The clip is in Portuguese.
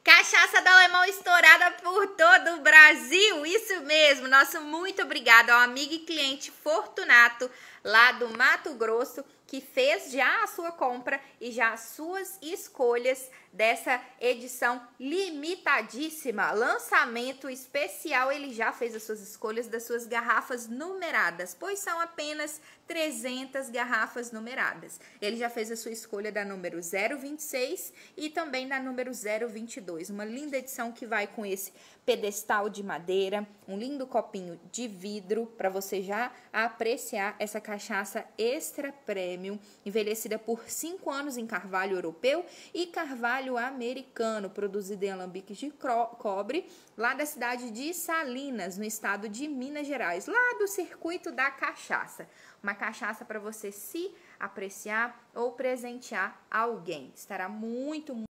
Cachaça do Alemão estourada por todo o Brasil, isso mesmo, nosso muito obrigado ao amigo e cliente Fortunato, lá do Mato Grosso, que fez já a sua compra e já as suas escolhas dessa edição limitadíssima, lançamento especial. Ele já fez as suas escolhas das suas garrafas numeradas, pois são apenas 300 garrafas numeradas. Ele já fez a sua escolha da número 026 e também da número 022, uma linda edição que vai com esse pedestal de madeira, um lindo copinho de vidro para você já apreciar essa cachaça extra premium, envelhecida por 5 anos em carvalho europeu e carvalho americano, produzido em alambiques de cobre, lá da cidade de Salinas, no estado de Minas Gerais, lá do circuito da cachaça. Uma cachaça para você se apreciar ou presentear alguém. Estará muito